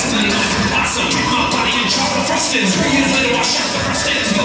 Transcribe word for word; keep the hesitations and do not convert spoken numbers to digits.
destiny, life from awesome. My body in chocolate frosting. Three years later, I shot the first